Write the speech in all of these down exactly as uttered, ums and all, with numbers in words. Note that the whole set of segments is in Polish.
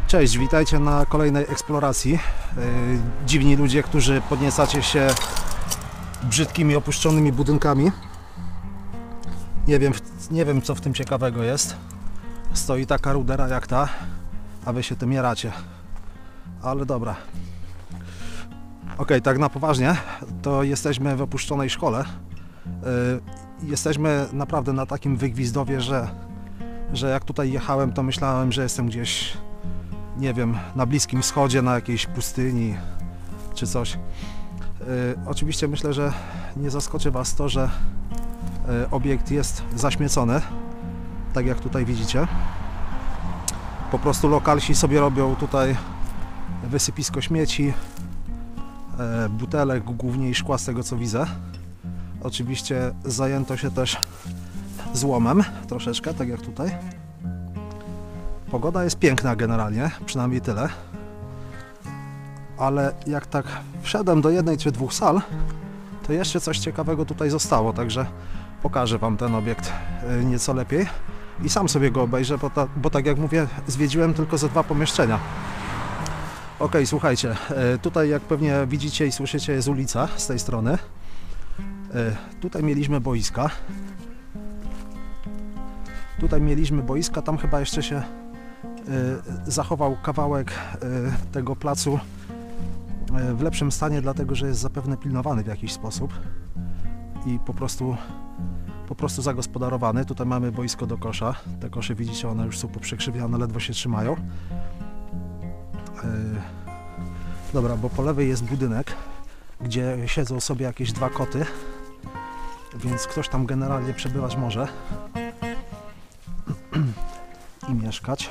Cześć, witajcie na kolejnej eksploracji. Yy, dziwni ludzie, którzy podniecacie się brzydkimi, opuszczonymi budynkami. Nie wiem, nie wiem co w tym ciekawego jest. Stoi taka rudera jak ta, a wy się tym jaracie. Ale dobra. Ok, tak na poważnie, to jesteśmy w opuszczonej szkole. Yy, jesteśmy naprawdę na takim wygwizdowie, że, że jak tutaj jechałem, to myślałem, że jestem gdzieś, nie wiem, na Bliskim Wschodzie, na jakiejś pustyni czy coś. Yy, oczywiście myślę, że nie zaskoczy Was to, że yy, obiekt jest zaśmiecony, tak jak tutaj widzicie. Po prostu lokalsi sobie robią tutaj wysypisko śmieci, yy, butelek, głównie i szkła, z tego co widzę. Oczywiście zajęto się też złomem troszeczkę, tak jak tutaj. Pogoda jest piękna generalnie, przynajmniej tyle. Ale jak tak wszedłem do jednej czy dwóch sal, to jeszcze coś ciekawego tutaj zostało, także pokażę Wam ten obiekt nieco lepiej i sam sobie go obejrzę, bo, ta, bo tak jak mówię, zwiedziłem tylko ze dwa pomieszczenia. Ok, słuchajcie, tutaj jak pewnie widzicie i słyszycie, jest ulica z tej strony. Tutaj mieliśmy boiska. Tutaj mieliśmy boiska, tam chyba jeszcze się zachował kawałek tego placu w lepszym stanie, dlatego że jest zapewne pilnowany w jakiś sposób i po prostu po prostu zagospodarowany. Tutaj mamy boisko do kosza. Te kosze, widzicie, one już są poprzekrzywiane, ledwo się trzymają. Dobra, bo po lewej jest budynek, gdzie siedzą sobie jakieś dwa koty, więc ktoś tam generalnie przebywać może i mieszkać.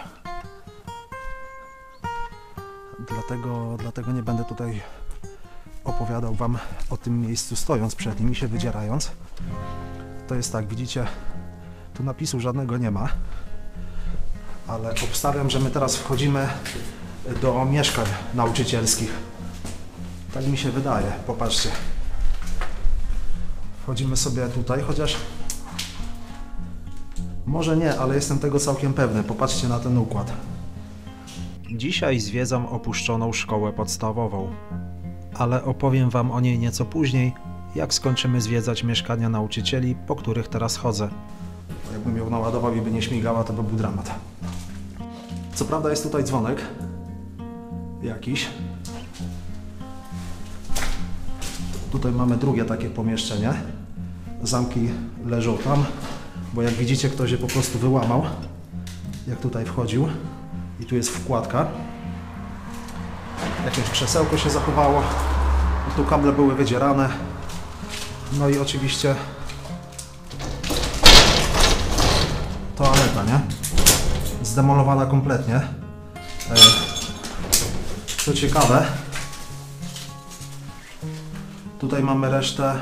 Dlatego, dlatego nie będę tutaj opowiadał Wam o tym miejscu stojąc przed nim i się wydzierając. To jest tak, widzicie, tu napisu żadnego nie ma, ale obstawiam, że my teraz wchodzimy do mieszkań nauczycielskich. Tak mi się wydaje, popatrzcie. Wchodzimy sobie tutaj, chociaż może nie, ale jestem tego całkiem pewny. Popatrzcie na ten układ. Dzisiaj zwiedzam opuszczoną szkołę podstawową, ale opowiem Wam o niej nieco później, jak skończymy zwiedzać mieszkania nauczycieli, po których teraz chodzę. Jakbym ją naładował i by nie śmigała, to by był dramat. Co prawda jest tutaj dzwonek jakiś. Tutaj mamy drugie takie pomieszczenie. Zamki leżą tam, bo jak widzicie, ktoś je po prostu wyłamał, jak tutaj wchodził. I tu jest wkładka. Jakieś krzesełko się zachowało. Tu kable były wydzierane. No i oczywiście toaleta, nie? Zdemolowana kompletnie. Co ciekawe, tutaj mamy resztę.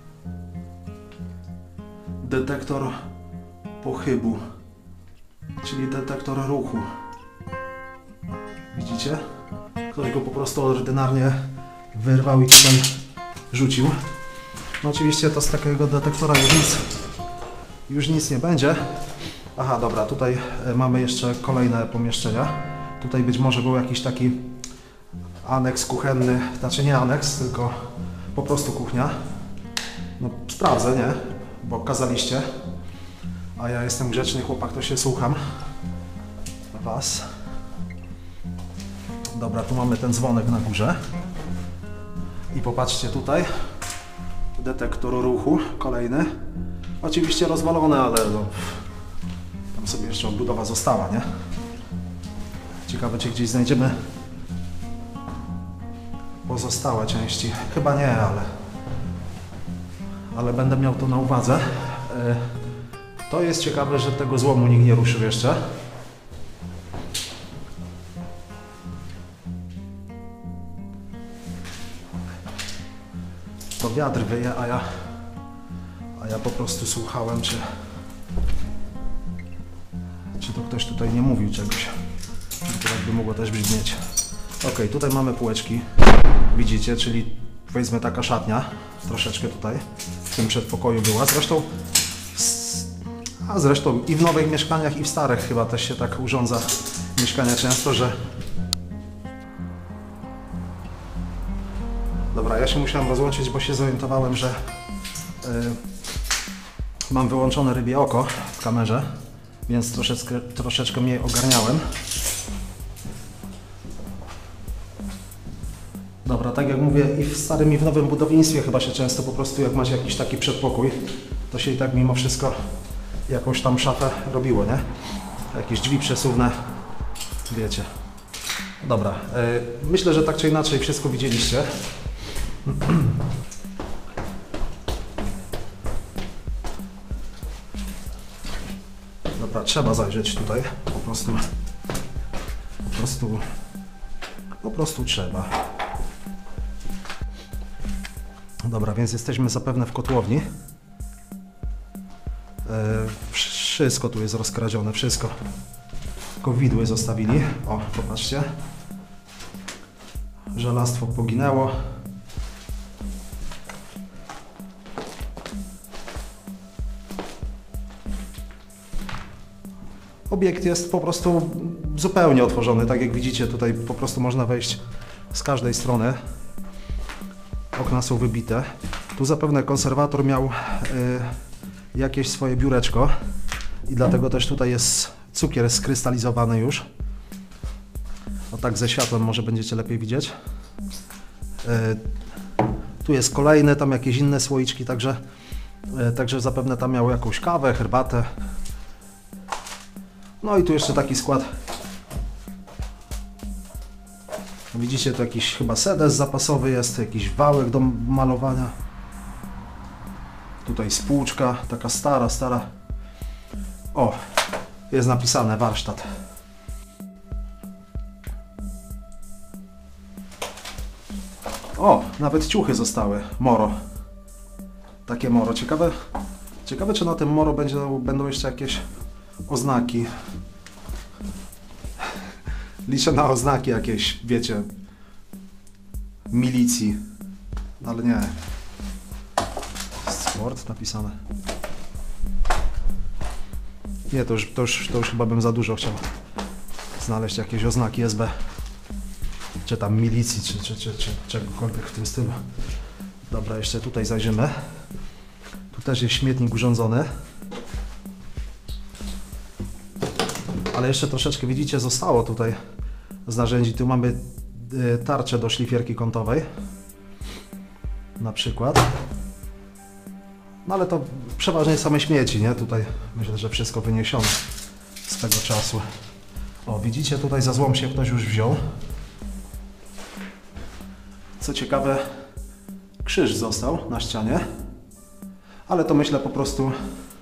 Detektor pochybu, czyli detektor ruchu. Widzicie? Ktoś go po prostu ordynarnie wyrwał i tutaj rzucił. No oczywiście to z takiego detektora już nic, już nic nie będzie. Aha, dobra, tutaj mamy jeszcze kolejne pomieszczenia. Tutaj być może był jakiś taki aneks kuchenny, znaczy nie aneks, tylko po prostu kuchnia. No sprawdzę, nie? Bo kazaliście. A ja jestem grzeczny chłopak, to się słucham Was. Dobra, tu mamy ten dzwonek na górze. I popatrzcie tutaj. Detektor ruchu, kolejny. Oczywiście rozwalony, ale no, tam sobie jeszcze odbudowa została, nie? Ciekawe, czy gdzieś znajdziemy pozostałe części. Chyba nie, ale, ale będę miał to na uwadze. To jest ciekawe, że tego złomu nikt nie ruszył jeszcze. To wiatr wyje, a ja, a ja po prostu słuchałem, czy, czy to ktoś tutaj nie mówił czegoś. To jakby mogło też brzmieć. Ok, tutaj mamy półeczki, widzicie, czyli powiedzmy taka szatnia, troszeczkę tutaj w tym przedpokoju była. Zresztą, a zresztą i w nowych mieszkaniach, i w starych chyba też się tak urządza mieszkania często, że... Dobra, ja się musiałem rozłączyć, bo się zorientowałem, że yy, mam wyłączone rybie oko w kamerze, więc troszeczkę, troszeczkę mniej ogarniałem. Dobra, tak jak mówię, i w starym, i w nowym budownictwie chyba się często po prostu, jak macie jakiś taki przedpokój, to się i tak mimo wszystko jakąś tam szafę robiło, nie? Jakieś drzwi przesuwne, wiecie. Dobra, yy, myślę, że tak czy inaczej wszystko widzieliście. Dobra, trzeba zajrzeć tutaj, po prostu, po prostu, po prostu trzeba. Dobra, więc jesteśmy zapewne w kotłowni. Yy, wszystko tu jest rozkradzione, wszystko. Tylko widły zostawili. O, popatrzcie. Żelastwo poginęło. Obiekt jest po prostu zupełnie otworzony. Tak jak widzicie, tutaj po prostu można wejść z każdej strony. Okna są wybite. Tu zapewne konserwator miał y, jakieś swoje biureczko i dlatego też tutaj jest cukier skrystalizowany już. O tak ze światłem może będziecie lepiej widzieć. Y, tu jest kolejne, tam jakieś inne słoiczki, także, y, także zapewne tam miał jakąś kawę, herbatę. No i tu jeszcze taki skład. Widzicie, tu jakiś chyba sedes zapasowy jest, jakiś wałek do malowania. Tutaj spłuczka, taka stara, stara. O, jest napisane warsztat. O, nawet ciuchy zostały. Moro. Takie moro. Ciekawe, ciekawe czy na tym moro będzie, będą jeszcze jakieś oznaki. Liczę na oznaki jakieś, wiecie, milicji, ale nie. Sport napisane. Nie, to już, to, już, to już chyba bym za dużo chciał znaleźć jakieś oznaki S B. Czy tam milicji, czy, czy, czy, czy czegokolwiek w tym stylu. Dobra, jeszcze tutaj zajrzymy. Tu też jest śmietnik urządzony. Ale jeszcze troszeczkę, widzicie, zostało tutaj z narzędzi. Tu mamy tarczę do szlifierki kątowej. Na przykład. No ale to przeważnie same śmieci, nie? Tutaj myślę, że wszystko wyniesione z tego czasu. O, widzicie, tutaj za złom się ktoś już wziął. Co ciekawe, krzyż został na ścianie. Ale to myślę po prostu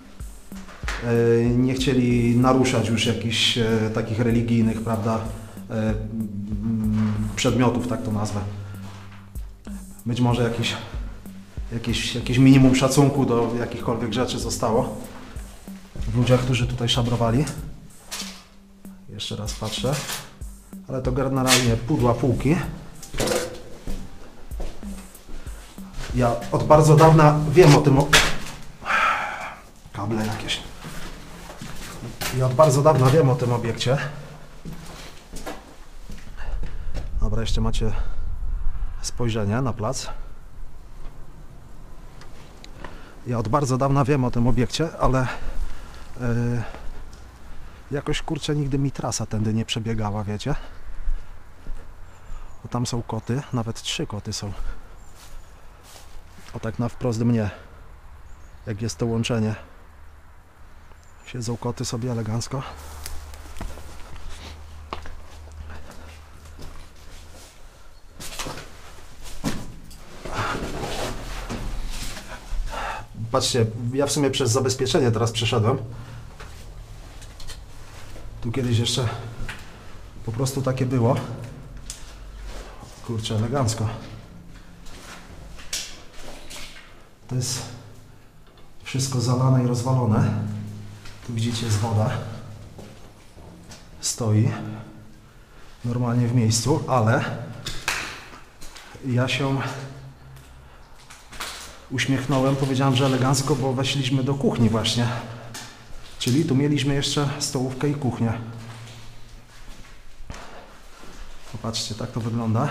nie chcieli naruszać już jakichś e, takich religijnych, prawda, e, przedmiotów, tak to nazwę. Być może jakiś, jakiś, jakieś minimum szacunku do jakichkolwiek rzeczy zostało w ludziach, którzy tutaj szabrowali. Jeszcze raz patrzę. Ale to generalnie pudła półki. Ja od bardzo dawna wiem o tym... O... Kable jakieś. Ja od bardzo dawna wiem o tym obiekcie. Dobra, jeszcze macie spojrzenie na plac. Ja od bardzo dawna wiem o tym obiekcie, ale yy, jakoś, kurczę, nigdy mi trasa tędy nie przebiegała, wiecie? Bo tam są koty, nawet trzy koty są. O tak na wprost mnie, jak jest to łączenie. Siedzą koty sobie elegancko. Patrzcie, ja w sumie przez zabezpieczenie teraz przeszedłem. Tu kiedyś jeszcze po prostu takie było. Kurczę, elegancko. To jest wszystko zalane i rozwalone. Tu widzicie, jest woda. Stoi normalnie w miejscu, ale ja się uśmiechnąłem, powiedziałem, że elegancko, bo weszliśmy do kuchni właśnie. Czyli tu mieliśmy jeszcze stołówkę i kuchnię. Popatrzcie, tak to wygląda.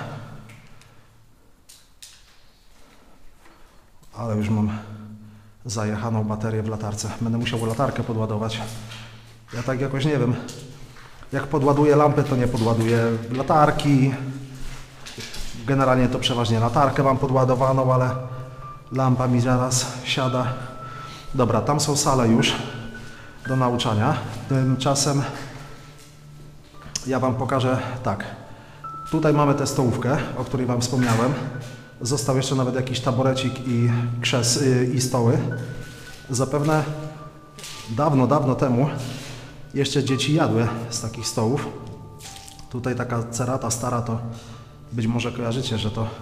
Ale już mam zajechaną baterię w latarce. Będę musiał latarkę podładować. Ja tak jakoś nie wiem. Jak podładuję lampę, to nie podładuję latarki. Generalnie to przeważnie latarkę mam podładowaną, ale lampa mi zaraz siada. Dobra, tam są sale już do nauczania. Tymczasem ja Wam pokażę tak. Tutaj mamy tę stołówkę, o której Wam wspomniałem. Został jeszcze nawet jakiś taborecik i krzes i stoły. Zapewne dawno, dawno temu jeszcze dzieci jadły z takich stołów. Tutaj taka cerata stara, to być może kojarzycie, że to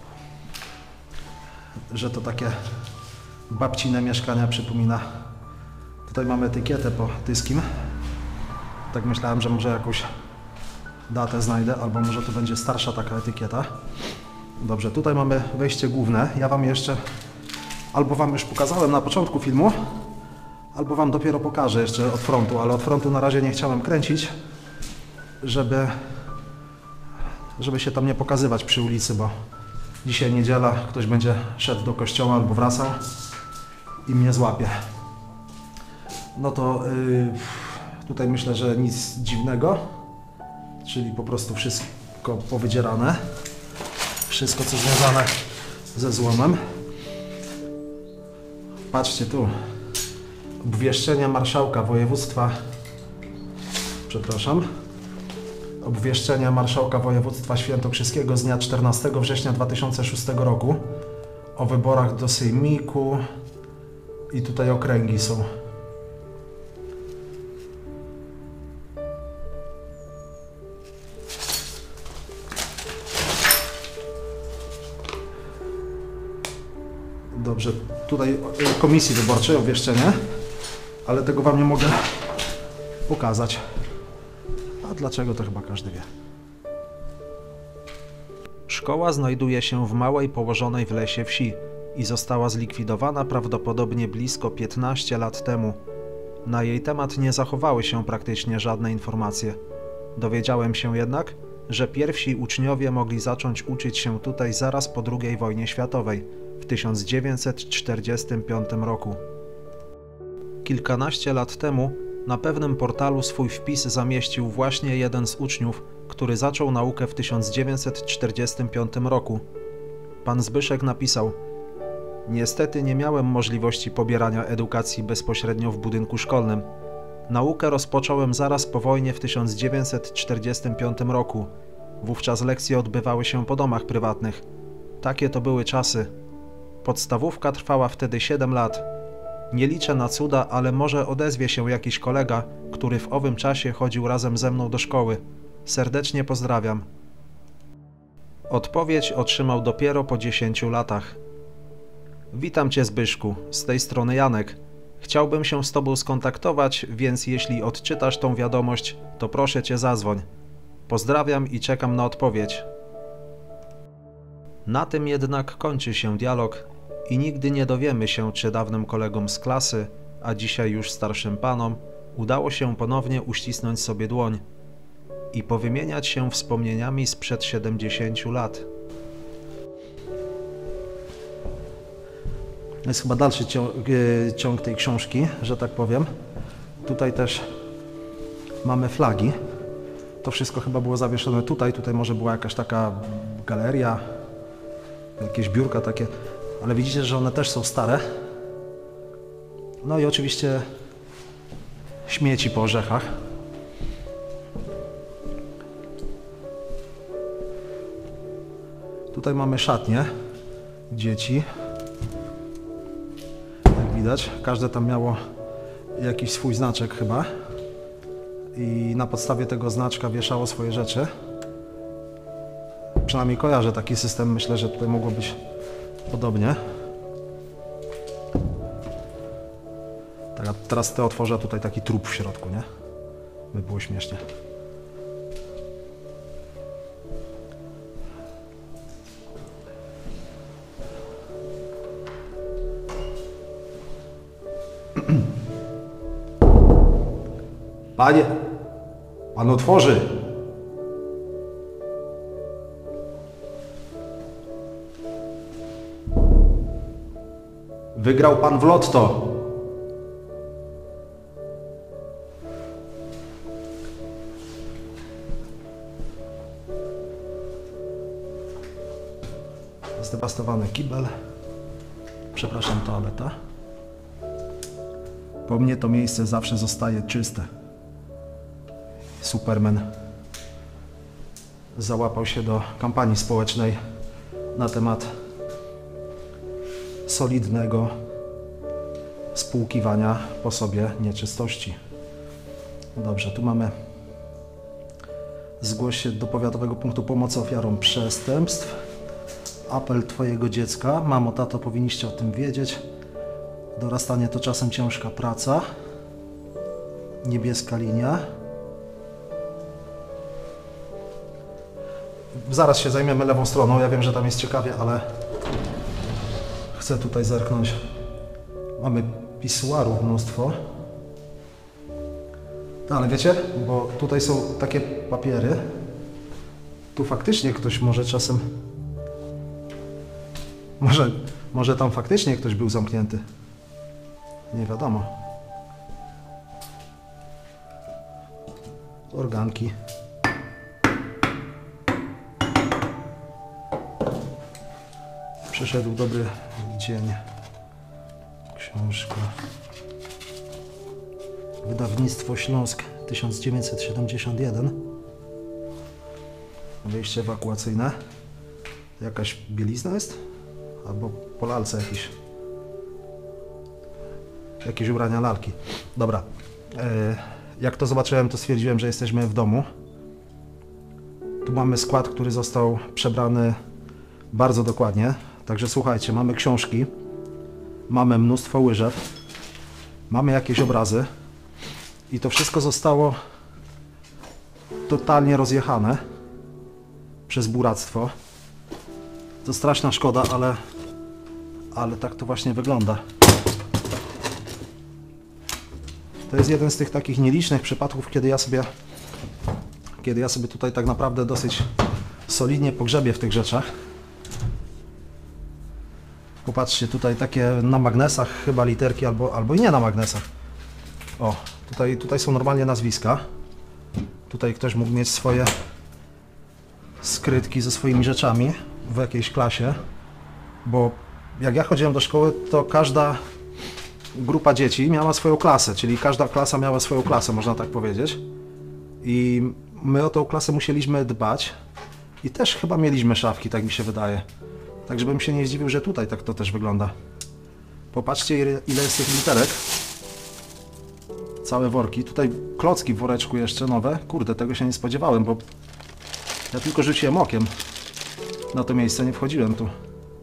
że to takie babcine mieszkania przypomina. Tutaj mamy etykietę po Tyskim. Tak myślałem, że może jakąś datę znajdę, albo może to będzie starsza taka etykieta. Dobrze, tutaj mamy wejście główne. Ja Wam jeszcze albo Wam już pokazałem na początku filmu, albo Wam dopiero pokażę jeszcze od frontu, ale od frontu na razie nie chciałem kręcić, żeby, żeby się tam nie pokazywać przy ulicy, bo dzisiaj niedziela, ktoś będzie szedł do kościoła albo wracał i mnie złapie. No to yy, tutaj myślę, że nic dziwnego, czyli po prostu wszystko powydzierane, wszystko co związane ze złomem. Patrzcie tu, obwieszczenia marszałka województwa, przepraszam, obwieszczenia marszałka województwa świętokrzyskiego z dnia czternastego września dwa tysiące szóstego roku o wyborach do sejmiku i tutaj okręgi są. Dobrze, tutaj komisji wyborczej obwieszczenie, ale tego Wam nie mogę pokazać. A dlaczego, to chyba każdy wie. Szkoła znajduje się w małej, położonej w lesie wsi i została zlikwidowana prawdopodobnie blisko piętnaście lat temu. Na jej temat nie zachowały się praktycznie żadne informacje. Dowiedziałem się jednak, że pierwsi uczniowie mogli zacząć uczyć się tutaj zaraz po drugiej wojnie światowej, w tysiąc dziewięćset czterdziestym piątym roku. Kilkanaście lat temu na pewnym portalu swój wpis zamieścił właśnie jeden z uczniów, który zaczął naukę w tysiąc dziewięćset czterdziestym piątym roku. Pan Zbyszek napisał: niestety nie miałem możliwości pobierania edukacji bezpośrednio w budynku szkolnym. Naukę rozpocząłem zaraz po wojnie w tysiąc dziewięćset czterdziestym piątym roku. Wówczas lekcje odbywały się po domach prywatnych. Takie to były czasy. Podstawówka trwała wtedy siedem lat. Nie liczę na cuda, ale może odezwie się jakiś kolega, który w owym czasie chodził razem ze mną do szkoły. Serdecznie pozdrawiam. Odpowiedź otrzymał dopiero po dziesięciu latach. Witam Cię, Zbyszku, z tej strony Janek. Chciałbym się z Tobą skontaktować, więc jeśli odczytasz tą wiadomość, to proszę Cię, zadzwoń. Pozdrawiam i czekam na odpowiedź. Na tym jednak kończy się dialog i nigdy nie dowiemy się, czy dawnym kolegom z klasy, a dzisiaj już starszym panom, udało się ponownie uścisnąć sobie dłoń i powymieniać się wspomnieniami sprzed siedemdziesięciu lat. To jest chyba dalszy ciąg, ciąg tej książki, że tak powiem. Tutaj też mamy flagi. To wszystko chyba było zawieszone tutaj. Tutaj może była jakaś taka galeria, jakieś biurka takie, ale widzicie, że one też są stare. No i oczywiście śmieci po orzechach. Tutaj mamy szatnię dzieci. Jak widać, każde tam miało jakiś swój znaczek chyba i na podstawie tego znaczka wieszało swoje rzeczy. Przynajmniej kojarzę taki system, myślę, że tutaj mogło być podobnie. Tak, a teraz te otworzę, tutaj taki trup w środku, nie? By było śmiesznie. Panie, pan otworzy. Wygrał pan w lotto. Zdewastowany kibel. Przepraszam, toaleta. Po mnie to miejsce zawsze zostaje czyste. Superman załapał się do kampanii społecznej na temat solidnego spłukiwania po sobie nieczystości. Dobrze, tu mamy: zgłoś się do Powiatowego Punktu Pomocy Ofiarom Przestępstw. Apel twojego dziecka. Mamo, tato, powinniście o tym wiedzieć. Dorastanie to czasem ciężka praca. Niebieska linia. Zaraz się zajmiemy lewą stroną. Ja wiem, że tam jest ciekawie, ale chcę tutaj zerknąć. Mamy pisuarów mnóstwo. No, ale wiecie, bo tutaj są takie papiery. Tu faktycznie ktoś może czasem... Może, może tam faktycznie ktoś był zamknięty. Nie wiadomo. Organki. Przyszedł dobry dzień. Książka. Wydawnictwo Śląsk tysiąc dziewięćset siedemdziesiąt jeden. Wyjście ewakuacyjne. Jakaś bielizna jest? Albo po lalce jakiś. Jakieś ubrania lalki. Dobra. E, jak to zobaczyłem, to stwierdziłem, że jesteśmy w domu. Tu mamy skład, który został przebrany bardzo dokładnie. Także słuchajcie, mamy książki. Mamy mnóstwo łyżew. Mamy jakieś obrazy. I to wszystko zostało totalnie rozjechane przez buractwo. To straszna szkoda, ale, ale tak to właśnie wygląda. To jest jeden z tych takich nielicznych przypadków, kiedy ja sobie, kiedy ja sobie tutaj tak naprawdę dosyć solidnie pogrzebię w tych rzeczach. Popatrzcie, tutaj takie na magnesach chyba literki, albo, albo i nie na magnesach. O, tutaj, tutaj są normalnie nazwiska. Tutaj ktoś mógł mieć swoje skrytki ze swoimi rzeczami w jakiejś klasie, bo jak ja chodziłem do szkoły, to każda grupa dzieci miała swoją klasę, czyli każda klasa miała swoją klasę, można tak powiedzieć. I my o tą klasę musieliśmy dbać i też chyba mieliśmy szafki, tak mi się wydaje. Tak, żebym się nie zdziwił, że tutaj tak to też wygląda. Popatrzcie, ile jest tych literek. Całe worki. Tutaj klocki w woreczku jeszcze nowe. Kurde, tego się nie spodziewałem, bo ja tylko rzuciłem okiem na to miejsce, nie wchodziłem tu.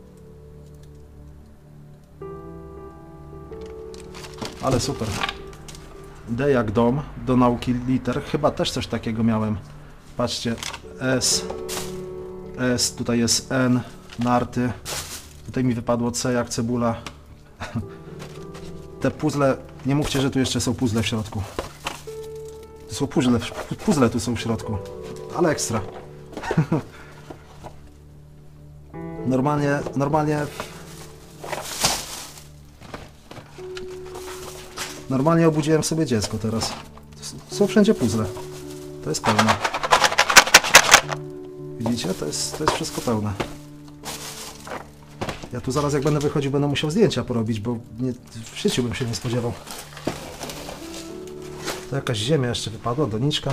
Ale super. D jak dom, do nauki liter. Chyba też coś takiego miałem. Patrzcie, S, S, tutaj jest N, narty. Tutaj mi wypadło C jak cebula. Te puzzle, nie mówcie, że tu jeszcze są puzzle w środku. Tu są puzzle, puzzle tu są w środku. Ale ekstra. Normalnie, normalnie... Normalnie obudziłem sobie dziecko teraz. Są wszędzie puzzle. To jest pełne. Widzicie? To jest, to jest wszystko pełne. Ja tu zaraz jak będę wychodził, będę musiał zdjęcia porobić, bo nie, w życiu bym się nie spodziewał. To jakaś ziemia jeszcze wypadła, doniczka.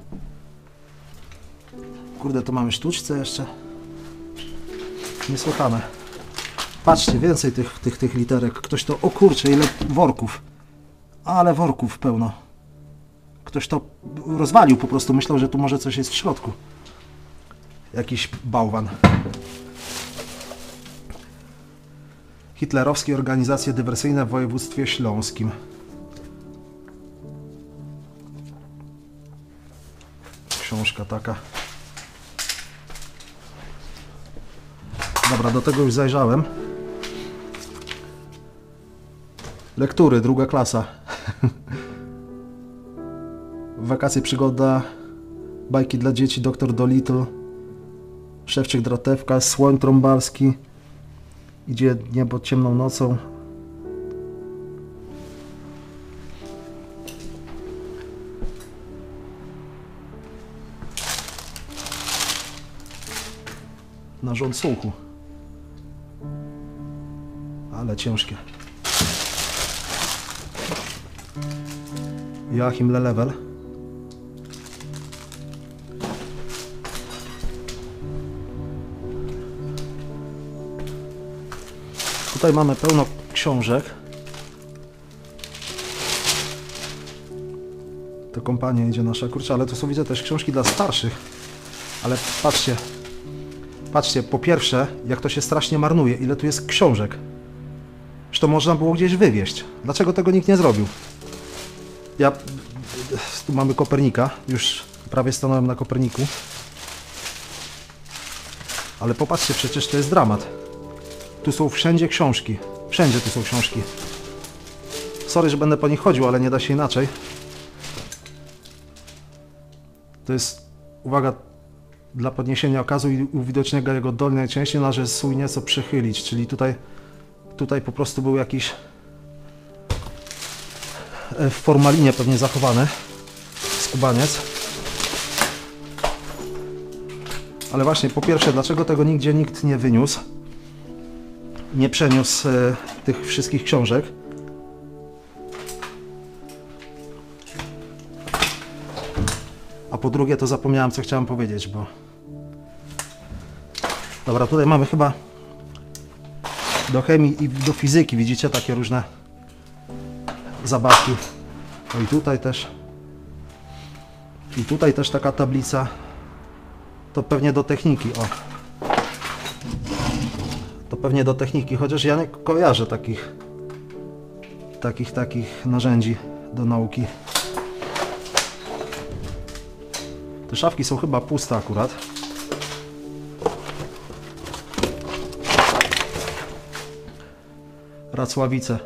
Kurde, to mamy sztuczce jeszcze. Niesłychane. Patrzcie, więcej tych, tych, tych literek. Ktoś to... O kurczę, ile worków. Ale worków pełno. Ktoś to rozwalił po prostu. Myślał, że tu może coś jest w środku. Jakiś bałwan. Hitlerowskie organizacje dywersyjne w województwie śląskim. Książka taka. Dobra, do tego już zajrzałem. Lektury, druga klasa. Wakacje, przygoda, bajki dla dzieci, doktor Dolittle, Szewczyk Dratewka, Słoń Trąbalski, Idzie niebo ciemną nocą, na rząd słuchu. Ale ciężkie. Joachim Lelevel. Tutaj mamy pełno książek. To kompania idzie nasza, kurczę, ale to są, widzę, też książki dla starszych. Ale patrzcie, patrzcie, po pierwsze, jak to się strasznie marnuje, ile tu jest książek. Że to można było gdzieś wywieźć. Dlaczego tego nikt nie zrobił? Ja, tu mamy Kopernika, już prawie stanąłem na Koperniku. Ale popatrzcie, przecież to jest dramat. Tu są wszędzie książki. Wszędzie tu są książki. Sorry, że będę po nich chodził, ale nie da się inaczej. To jest, uwaga, dla podniesienia okazu i uwidocznienia jego dolnej części należy słój nieco przychylić, czyli tutaj, tutaj po prostu był jakiś w formalinie pewnie zachowany skubaniec. Ale właśnie, po pierwsze, dlaczego tego nigdzie nikt nie wyniósł? Nie przeniósł e, tych wszystkich książek. A po drugie, to zapomniałem, co chciałem powiedzieć, bo... Dobra, tutaj mamy chyba do chemii i do fizyki, widzicie, takie różne zabawki. No i tutaj też. I tutaj też taka tablica. To pewnie do techniki, o. To pewnie do techniki, chociaż ja nie kojarzę takich takich, takich narzędzi do nauki. Te szafki są chyba puste akurat. Racławice.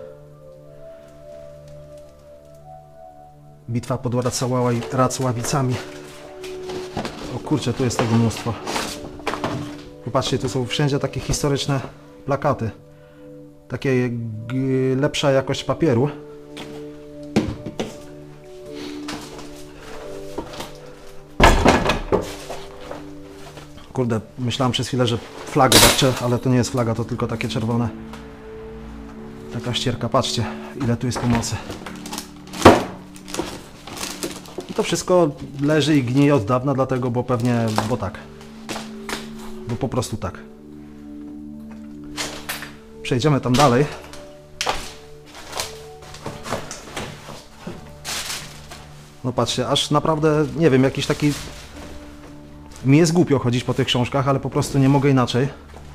Bitwa pod Racławicami. O kurczę, tu jest tego mnóstwo. Popatrzcie, tu są wszędzie takie historyczne plakaty. Takie lepsza jakość papieru. Kurde, myślałem przez chwilę, że flagę dawcze, ale to nie jest flaga, to tylko takie czerwone. Taka ścierka, patrzcie, ile tu jest pomocy. I to wszystko leży i gnije od dawna, dlatego, bo pewnie, bo tak. Bo po prostu tak. Przejdziemy tam dalej. No patrzcie, aż naprawdę, nie wiem, jakiś taki... Mi jest głupio chodzić po tych książkach, ale po prostu nie mogę inaczej.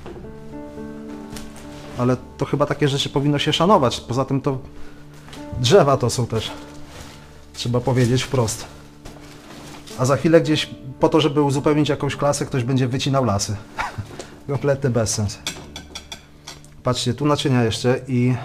Ale to chyba takie rzeczy powinno się szanować. Poza tym to drzewa to są też. Trzeba powiedzieć wprost. A za chwilę gdzieś po to, żeby uzupełnić jakąś klasę, ktoś będzie wycinał lasy. Kompletny bezsens. Patrzcie, tu naczynia jeszcze i...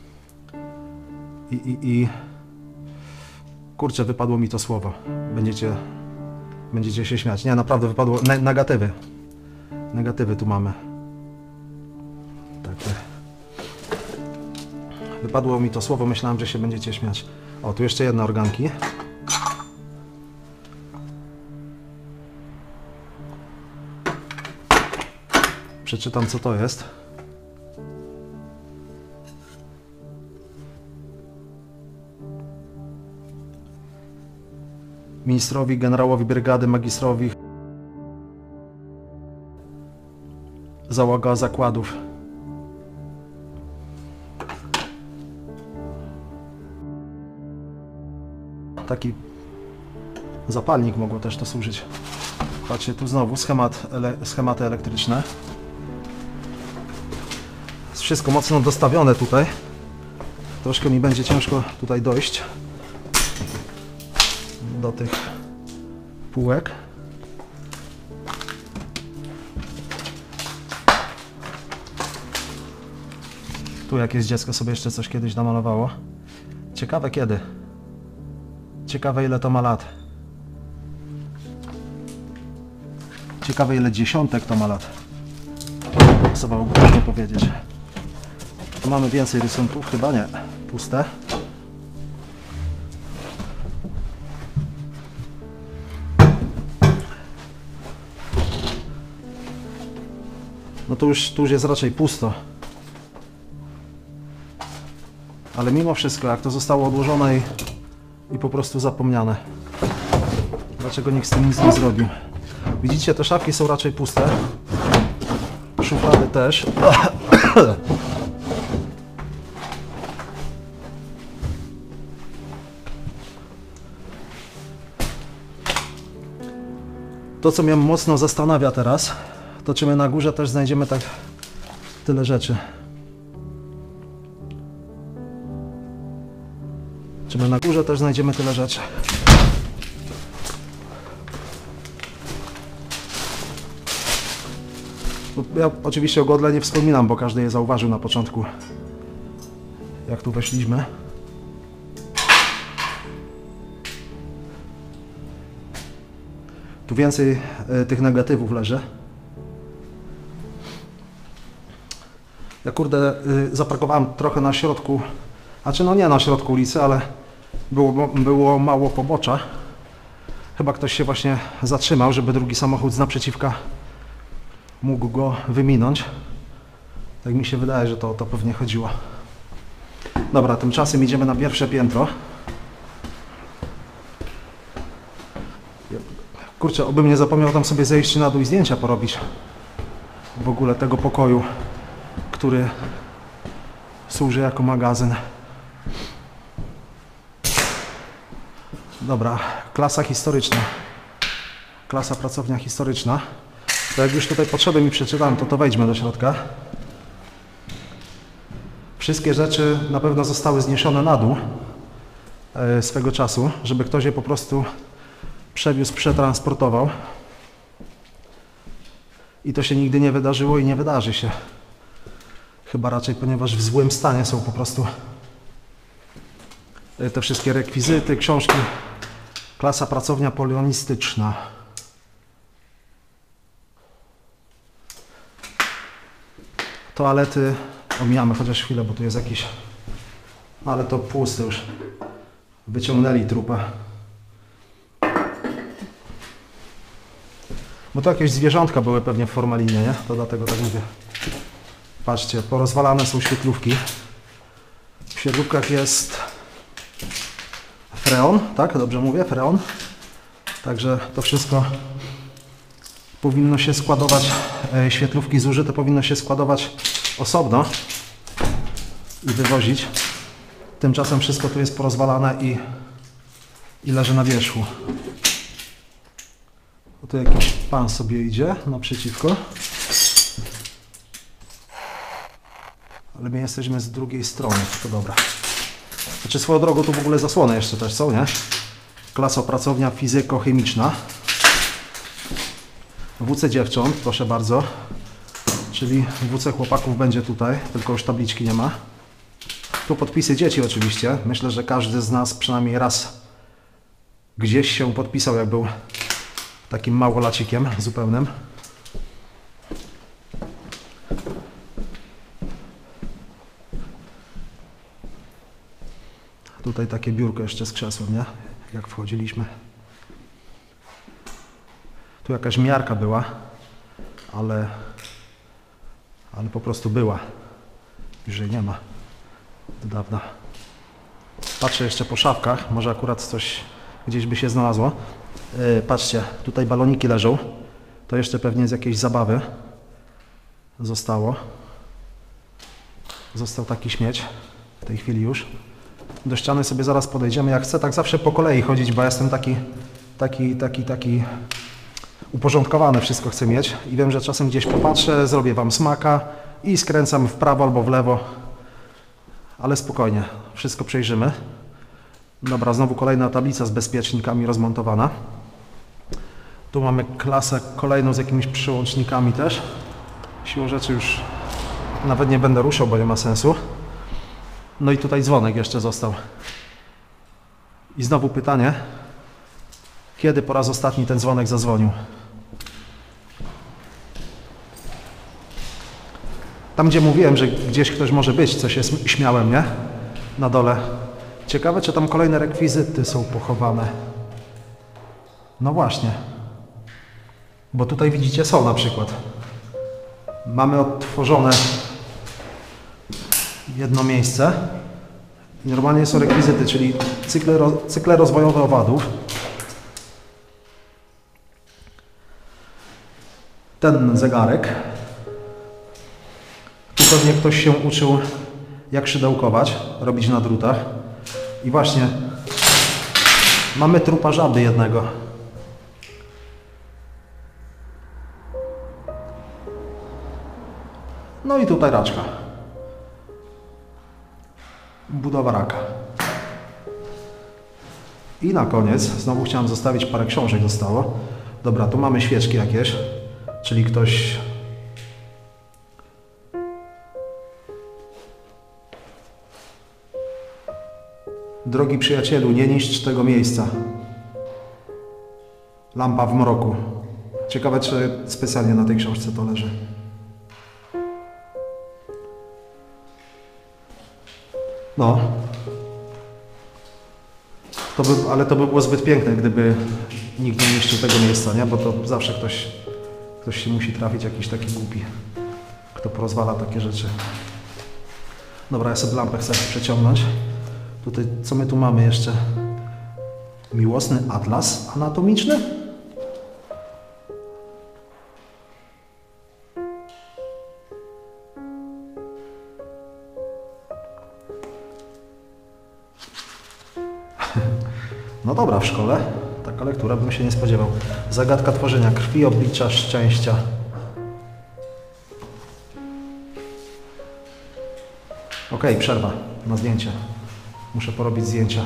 I, i, i... Kurczę, wypadło mi to słowo. Będziecie... Będziecie się śmiać. Nie, naprawdę wypadło... Ne negatywy. Negatywy tu mamy. Tak, tak. Wypadło mi to słowo, myślałem, że się będziecie śmiać. O, tu jeszcze jedne organki. Przeczytam, co to jest. Ministrowi, generałowi brygady, magistrowi, załoga zakładów. Taki zapalnik mogło też to służyć. Patrzcie, tu znowu schemat, ele, schematy elektryczne. Jest wszystko mocno dostawione tutaj. Troszkę mi będzie ciężko tutaj dojść do tych półek. Tu jakieś dziecko sobie jeszcze coś kiedyś namalowało. Ciekawe kiedy. Ciekawe ile to ma lat. Ciekawe ile dziesiątek to ma lat. Trzeba by powiedzieć. Tu mamy więcej rysunków, chyba nie. Puste. no to już, tu już jest raczej pusto. Ale mimo wszystko, jak to zostało odłożone i, i po prostu zapomniane. Dlaczego nikt z tym nic nie zrobił? Widzicie, te szafki są raczej puste. Szuflady też. To, co mnie mocno zastanawia teraz, to czy my na górze też znajdziemy tak tyle rzeczy. Czy my na górze też znajdziemy tyle rzeczy. Ja oczywiście o godle nie wspominam, bo każdy je zauważył na początku, jak tu weszliśmy. Tu więcej y, tych negatywów leży. Ja kurde y, zaparkowałem trochę na środku, znaczy no nie na środku ulicy, ale było, było mało pobocza. Chyba ktoś się właśnie zatrzymał, żeby drugi samochód z naprzeciwka mógł go wyminąć. Tak mi się wydaje, że to o to pewnie chodziło. Dobra, tymczasem idziemy na pierwsze piętro. Kurczę, obym nie zapomniał tam sobie zejść na dół i zdjęcia porobić. W ogóle tego pokoju, który służy jako magazyn. Dobra, klasa historyczna. Klasa pracownia historyczna. To jak już tutaj podszedłem i przeczytałem, to to wejdźmy do środka. Wszystkie rzeczy na pewno zostały zniesione na dół e, swego czasu, żeby ktoś je po prostu przewiózł, przetransportował. I to się nigdy nie wydarzyło i nie wydarzy się. Chyba raczej, ponieważ w złym stanie są po prostu te wszystkie rekwizyty, książki. Klasa pracownia polonistyczna. Toalety omijamy chociaż chwilę, bo tu jest jakiś... No ale to puste już. Wyciągnęli trupę. Bo to jakieś zwierzątka były pewnie w formalinie, nie? To dlatego tak mówię. Patrzcie, porozwalane są świetlówki. W świetlówkach jest freon, tak? Dobrze mówię? Freon. Także to wszystko powinno się składować, e, świetlówki zużyte powinno się składować osobno i wywozić. Tymczasem wszystko tu jest porozwalane i, i leży na wierzchu. O, tu jakiś pan sobie idzie naprzeciwko. Ale my jesteśmy z drugiej strony, to dobra. Znaczy swoją drogą tu w ogóle zasłony jeszcze też są, nie? Klasa pracownia fizyko-chemiczna. W C dziewcząt, proszę bardzo. Czyli W C chłopaków będzie tutaj, tylko już tabliczki nie ma. Tu podpisy dzieci oczywiście. Myślę, że każdy z nas przynajmniej raz gdzieś się podpisał, jak był takim małolacikiem zupełnym. Tutaj takie biurko jeszcze z krzesłem, nie? Jak wchodziliśmy. Tu jakaś miarka była, ale, ale po prostu była. Już jej nie ma od dawna. Patrzę jeszcze po szafkach, może akurat coś gdzieś by się znalazło. Yy, patrzcie, tutaj baloniki leżą. To jeszcze pewnie z jakiejś zabawy zostało. Został taki śmieć w tej chwili już. Do ściany sobie zaraz podejdziemy. Ja chcę tak zawsze po kolei chodzić, bo ja jestem taki, taki, taki, taki uporządkowane, wszystko chcę mieć i wiem, że czasem gdzieś popatrzę, zrobię Wam smaka i skręcam w prawo albo w lewo, ale spokojnie, wszystko przejrzymy. Dobra, znowu kolejna tablica z bezpiecznikami rozmontowana. Tu mamy klasę kolejną z jakimiś przyłącznikami też. Siłą rzeczy już nawet nie będę ruszał, bo nie ma sensu. No i tutaj dzwonek jeszcze został. I znowu pytanie, kiedy po raz ostatni ten dzwonek zadzwonił? Tam, gdzie mówiłem, że gdzieś ktoś może być, co się śmiałem, nie? Na dole. Ciekawe, czy tam kolejne rekwizyty są pochowane. No właśnie. Bo tutaj widzicie, są na przykład. Mamy odtworzone jedno miejsce. Normalnie są rekwizyty, czyli cykle, cykle rozwojowe owadów. Ten zegarek. Tu pewnie ktoś się uczył, jak szydełkować, robić na drutach. I właśnie mamy trupa żaby jednego. No i tutaj raczka. Budowa raka. I na koniec, znowu chciałem zostawić parę książek zostało. Dobra, tu mamy świeczki jakieś, czyli ktoś... Drogi przyjacielu, nie niszcz tego miejsca. Lampa w mroku. Ciekawe, czy specjalnie na tej książce to leży. No. To by, ale to by było zbyt piękne, gdyby nikt nie niszczył tego miejsca, nie? Bo to zawsze ktoś, ktoś się musi trafić, jakiś taki głupi, kto porozwala takie rzeczy. Dobra, ja sobie lampę chcę przeciągnąć. Tutaj, co my tu mamy jeszcze? Miłosny atlas anatomiczny? No dobra, w szkole taka lektura bym się nie spodziewał. Zagadka tworzenia krwi, oblicza szczęścia. Okej, okay, przerwa na zdjęcie. Muszę porobić zdjęcia.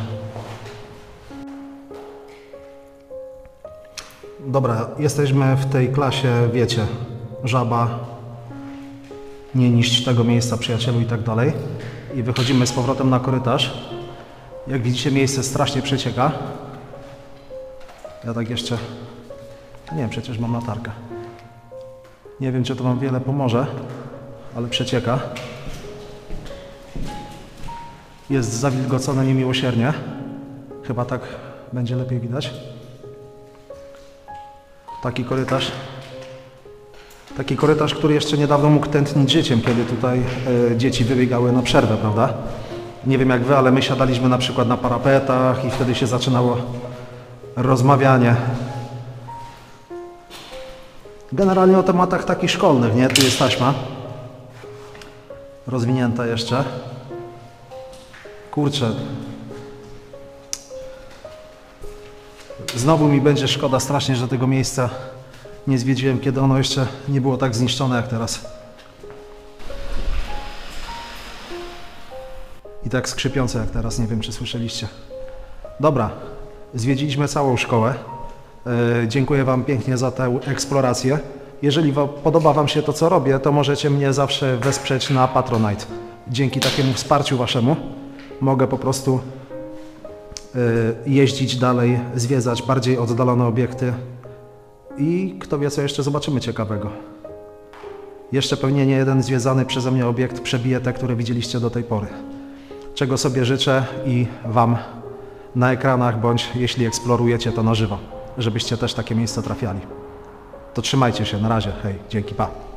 Dobra, jesteśmy w tej klasie, wiecie, żaba, nie niszcz tego miejsca, przyjacielu i tak dalej. I wychodzimy z powrotem na korytarz. Jak widzicie, miejsce strasznie przecieka. Ja tak jeszcze... Nie wiem, przecież mam latarkę. Nie wiem, czy to wam wiele pomoże, ale przecieka. Jest zawilgocone niemiłosiernie. Chyba tak będzie lepiej widać. Taki korytarz. Taki korytarz, który jeszcze niedawno mógł tętnić życiem, kiedy tutaj y, dzieci wybiegały na przerwę, prawda? Nie wiem jak wy, ale my siadaliśmy na przykład na parapetach i wtedy się zaczynało rozmawianie. Generalnie o tematach takich szkolnych, nie? Tu jest taśma. Rozwinięta jeszcze. Kurczę. Znowu mi będzie szkoda strasznie, że tego miejsca nie zwiedziłem, kiedy ono jeszcze nie było tak zniszczone jak teraz. I tak skrzypiące jak teraz, nie wiem czy słyszeliście. Dobra, zwiedziliśmy całą szkołę. Yy, dziękuję wam pięknie za tę eksplorację. Jeżeli wam, podoba wam się to, co robię, to możecie mnie zawsze wesprzeć na Patronite. Dzięki takiemu wsparciu waszemu mogę po prostu yy, jeździć dalej, zwiedzać bardziej oddalone obiekty i kto wie, co jeszcze zobaczymy ciekawego. Jeszcze pewnie nie jeden zwiedzany przeze mnie obiekt przebije te, które widzieliście do tej pory. Czego sobie życzę i wam na ekranach, bądź jeśli eksplorujecie to na żywo, żebyście też takie miejsca trafiali. To trzymajcie się, na razie, hej, dzięki, pa.